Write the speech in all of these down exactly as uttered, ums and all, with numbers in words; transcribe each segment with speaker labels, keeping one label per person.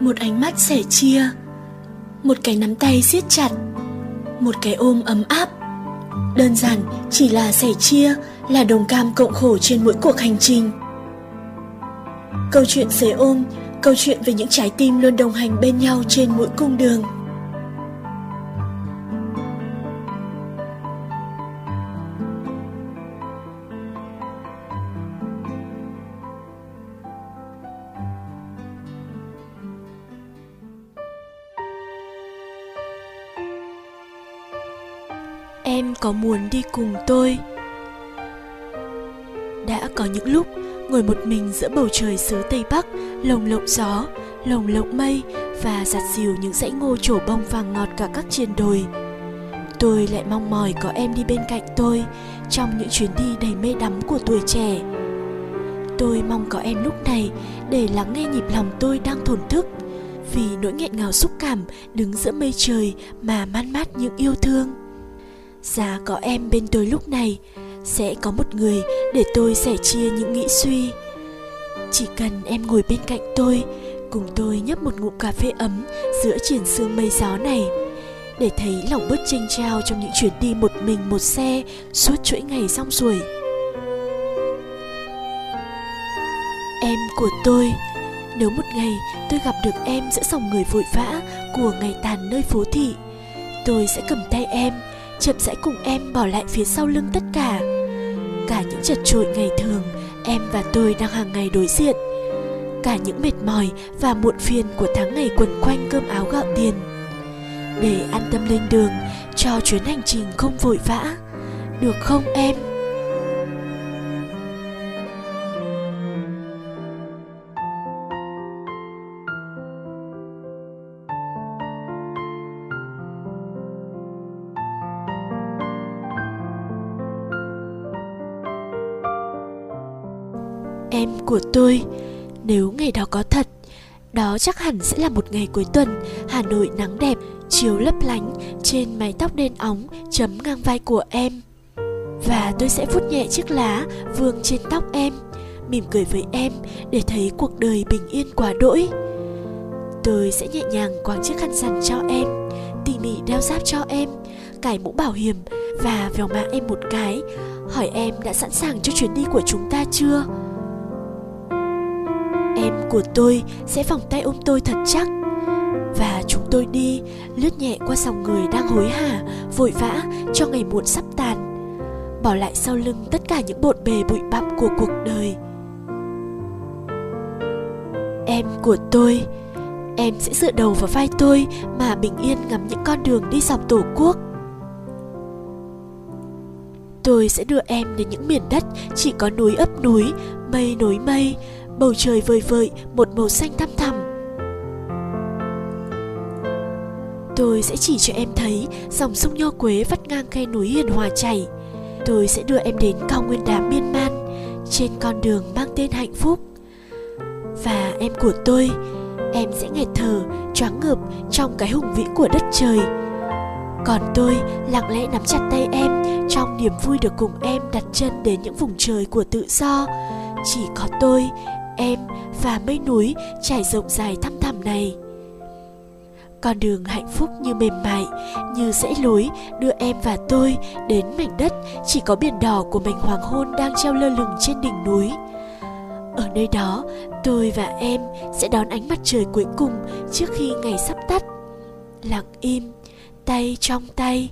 Speaker 1: một ánh mắt sẻ chia, một cái nắm tay siết chặt, một cái ôm ấm áp. Đơn giản chỉ là sẻ chia, là đồng cam cộng khổ trên mỗi cuộc hành trình. Câu chuyện sưởi ôm, câu chuyện về những trái tim luôn đồng hành bên nhau trên mỗi cung đường. Em có muốn đi cùng tôi? Đã có những lúc ngồi một mình giữa bầu trời xứ Tây Bắc, lồng lộng gió, lồng lộng mây và giặt dìu những dãy ngô trổ bông vàng ngọt cả các triền đồi. Tôi lại mong mỏi có em đi bên cạnh tôi trong những chuyến đi đầy mê đắm của tuổi trẻ. Tôi mong có em lúc này để lắng nghe nhịp lòng tôi đang thổn thức, vì nỗi nghẹn ngào xúc cảm đứng giữa mây trời mà man mát những yêu thương. Giá có em bên tôi lúc này, sẽ có một người để tôi sẻ chia những nghĩ suy. Chỉ cần em ngồi bên cạnh tôi, cùng tôi nhấp một ngụm cà phê ấm giữa triển sương mây gió này, để thấy lòng bớt chênh chao trong những chuyến đi một mình một xe suốt chuỗi ngày rong ruổi. Em của tôi, nếu một ngày tôi gặp được em giữa dòng người vội vã của ngày tàn nơi phố thị, tôi sẽ cầm tay em, chậm rãi cùng em bỏ lại phía sau lưng tất cả. Cả những chật chội ngày thường em và tôi đang hàng ngày đối diện, cả những mệt mỏi và muộn phiền của tháng ngày quần quanh cơm áo gạo tiền, để an tâm lên đường cho chuyến hành trình không vội vã. Được không em? Em của tôi, nếu ngày đó có thật, đó chắc hẳn sẽ là một ngày cuối tuần Hà Nội nắng đẹp, chiếu lấp lánh trên mái tóc đen óng chấm ngang vai của em. Và tôi sẽ vuốt nhẹ chiếc lá vương trên tóc em, mỉm cười với em để thấy cuộc đời bình yên quá đỗi. Tôi sẽ nhẹ nhàng quàng chiếc khăn rằn cho em, tỉ mỉ đeo giáp cho em, cài mũ bảo hiểm và vèo má em một cái, hỏi em đã sẵn sàng cho chuyến đi của chúng ta chưa. Em của tôi sẽ vòng tay ôm tôi thật chắc, và chúng tôi đi, lướt nhẹ qua dòng người đang hối hả, vội vã cho ngày muộn sắp tàn, bỏ lại sau lưng tất cả những bộn bề bụi bặm của cuộc đời. Em của tôi, em sẽ dựa đầu vào vai tôi mà bình yên ngắm những con đường đi dọc Tổ quốc. Tôi sẽ đưa em đến những miền đất chỉ có núi ấp núi, mây nối mây, bầu trời vời vợi một màu xanh thăm thẳm. Tôi sẽ chỉ cho em thấy dòng sông Nho Quế vắt ngang khe núi hiền hòa chảy. Tôi sẽ đưa em đến cao nguyên đá miên man trên con đường mang tên hạnh phúc. Và em của tôi, em sẽ nghẹt thở, choáng ngợp trong cái hùng vĩ của đất trời. Còn tôi lặng lẽ nắm chặt tay em trong niềm vui được cùng em đặt chân đến những vùng trời của tự do. Chỉ có tôi, em và mây núi trải rộng dài thăm thẳm này. Con đường hạnh phúc như mềm mại, như dãy lối đưa em và tôi đến mảnh đất chỉ có biển đỏ của mảnh hoàng hôn đang treo lơ lửng trên đỉnh núi. Ở nơi đó, tôi và em sẽ đón ánh mặt trời cuối cùng trước khi ngày sắp tắt. Lặng im, tay trong tay.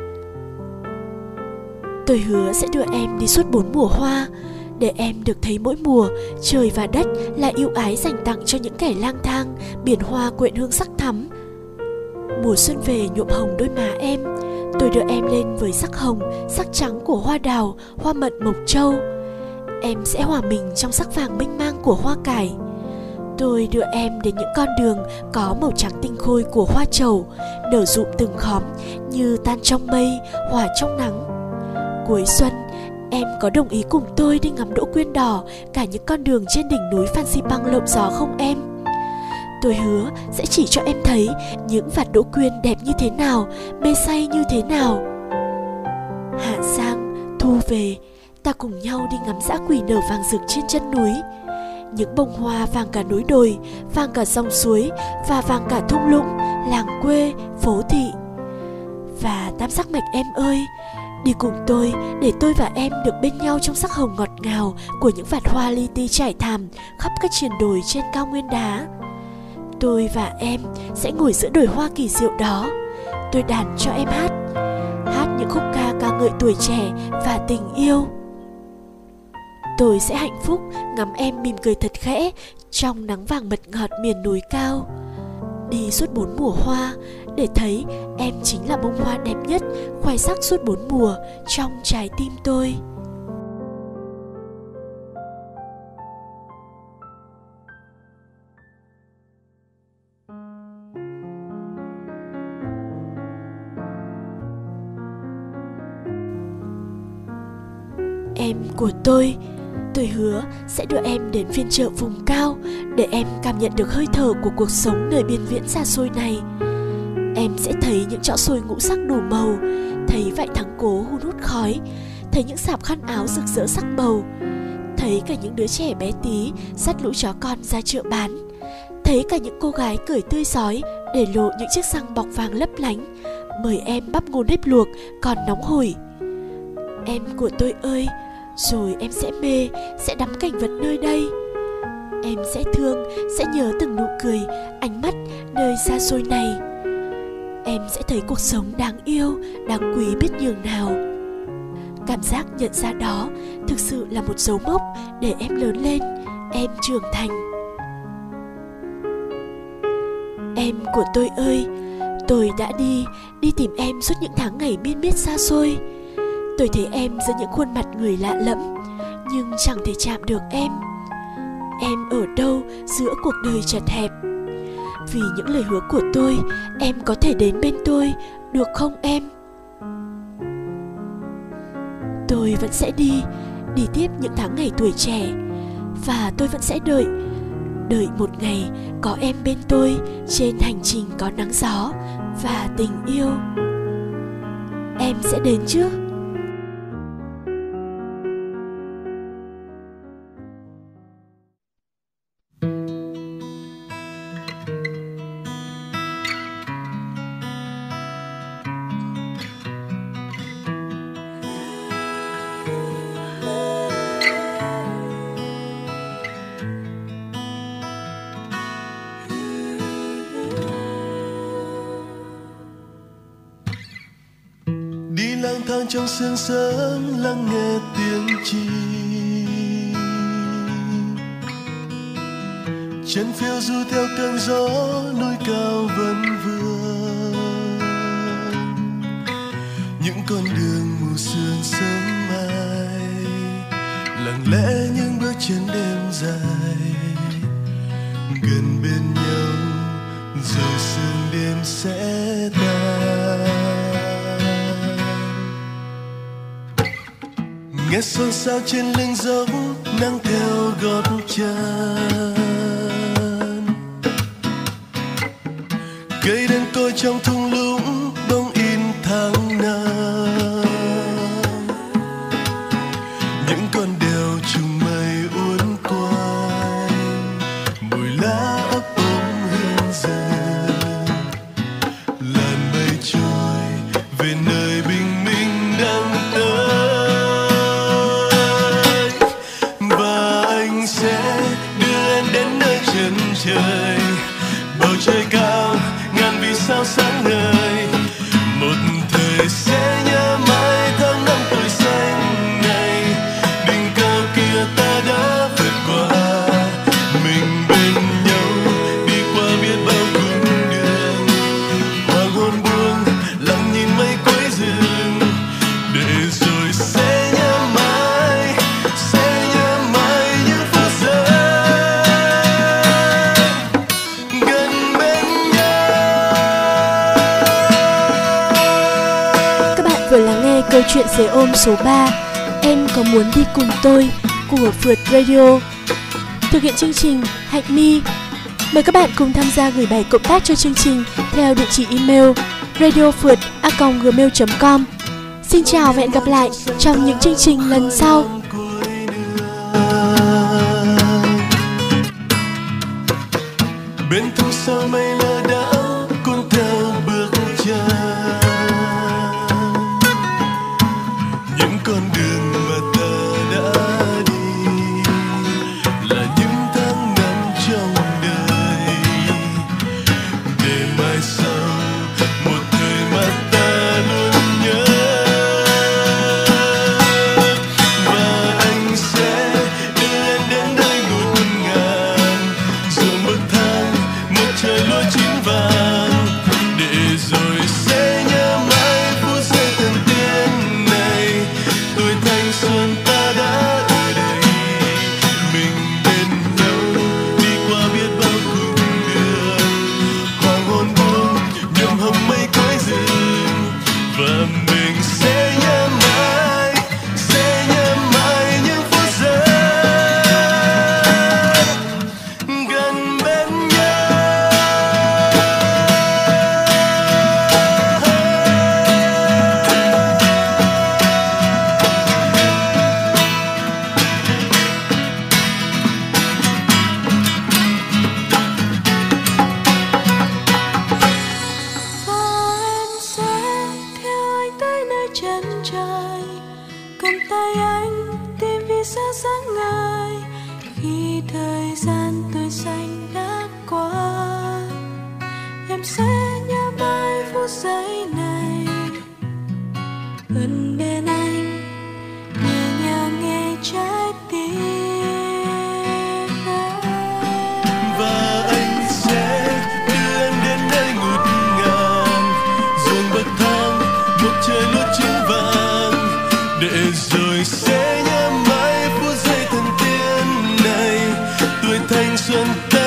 Speaker 1: Tôi hứa sẽ đưa em đi suốt bốn mùa hoa, để em được thấy mỗi mùa trời và đất là ưu ái dành tặng cho những kẻ lang thang biển hoa quyện hương sắc thắm. Mùa xuân về nhuộm hồng đôi má em, tôi đưa em lên với sắc hồng, sắc trắng của hoa đào, hoa mận mộc châu. Em sẽ hòa mình trong sắc vàng mênh mang của hoa cải. Tôi đưa em đến những con đường có màu trắng tinh khôi của hoa trầu, nở rụm từng khóm như tan trong mây, hòa trong nắng. Cuối xuân, em có đồng ý cùng tôi đi ngắm đỗ quyên đỏ cả những con đường trên đỉnh núi Phan Xipang lộng gió không em? Tôi hứa sẽ chỉ cho em thấy những vạt đỗ quyên đẹp như thế nào, mê say như thế nào. Hạ sang, thu về, ta cùng nhau đi ngắm dã quỳ nở vàng rực trên chân núi. những bông hoa vàng cả núi đồi, vàng cả dòng suối và vàng cả thung lũng, làng quê, phố thị. Và tam giác mạch em ơi, đi cùng tôi để tôi và em được bên nhau trong sắc hồng ngọt ngào của những vạt hoa li ti trải thảm khắp các triền đồi trên cao nguyên đá. Tôi và em sẽ ngồi giữa đồi hoa kỳ diệu đó. Tôi đàn cho em hát, hát những khúc ca ca ngợi tuổi trẻ và tình yêu. Tôi sẽ hạnh phúc ngắm em mỉm cười thật khẽ trong nắng vàng mật ngọt miền núi cao. Đi suốt bốn mùa hoa để thấy em chính là bông hoa đẹp nhất, khoe sắc suốt bốn mùa trong trái tim tôi. Em của tôi, tôi hứa sẽ đưa em đến phiên chợ vùng cao để em cảm nhận được hơi thở của cuộc sống nơi biên viễn xa xôi này. Em sẽ thấy những chõ sồi ngũ sắc đủ màu, thấy vải thắng cố hun hút khói, thấy những sạp khăn áo rực rỡ sắc màu, thấy cả những đứa trẻ bé tí dắt lũ chó con ra chợ bán, thấy cả những cô gái cười tươi rói để lộ những chiếc răng bọc vàng lấp lánh, mời em bắp ngô nếp luộc còn nóng hổi. Em của tôi ơi, rồi em sẽ mê, sẽ đắm cảnh vật nơi đây. Em sẽ thương, sẽ nhớ từng nụ cười, ánh mắt nơi xa xôi này. Em sẽ thấy cuộc sống đáng yêu, đáng quý biết nhường nào. Cảm giác nhận ra đó thực sự là một dấu mốc để em lớn lên, em trưởng thành. Em của tôi ơi, tôi đã đi, đi tìm em suốt những tháng ngày biên biết xa xôi. Tôi thấy em giữa những khuôn mặt người lạ lẫm, nhưng chẳng thể chạm được em. Em ở đâu giữa cuộc đời chật hẹp? Vì những lời hứa của tôi, em có thể đến bên tôi, được không em? Tôi vẫn sẽ đi, đi tiếp những tháng ngày tuổi trẻ. Và tôi vẫn sẽ đợi, đợi một ngày có em bên tôi trên hành trình có nắng gió và tình yêu. Em sẽ đến chứ?
Speaker 2: Lang thang trong sương sớm lắng nghe tiếng chim, chân phiêu du theo cơn gió núi cao vẫn vương. Những con đường mù sương sớm mai, lặng lẽ những bước chân đêm dài, gần bên nhau rồi sương đêm sẽ tan. Nghe xôn xao trên lưng dốc nắng theo gót chân, cây đơn côi trong thung lũng bỗng in tháng năm. Những con đèo trùng mây uốn quanh, bụi lá ấp ôm hương rừng, làn mây trôi về nơi bình minh đang tới. Trời bầu trời cao ngàn vì sao sáng ngời, một thời sẽ nhớ mãi tháng năm tuổi xanh này. Đỉnh cao kia ta đã vượt qua, mình bên nhau đi qua biết bao cung đường. Hoàng hôn buông lặng nhìn mây cuối rừng, để rồi sẽ nhớ mãi, sẽ nhớ mãi những phút giây.
Speaker 1: Câu chuyện giấy ôm số ba, Em có muốn đi cùng tôi của Phượt Radio. Thực hiện chương trình Hạnh My. Mời các bạn cùng tham gia gửi bài cộng tác cho chương trình theo địa chỉ email radio phượt a còng gmail chấm com. Xin chào và hẹn gặp lại trong những chương trình lần sau.
Speaker 3: sáng ngời khi thời gian tuổi xanh đã qua. Em sẽ nhớ mãi phút giây này gần bên anh, nhẹ nhàng nghe trái tim.
Speaker 2: Và anh sẽ đưa em đến nơi ngút ngàn, ruộng bậc thang một trời lúa chín vàng, để rồi sẽ nhớ mãi phút giây thần tiên này, tuổi thanh xuân ta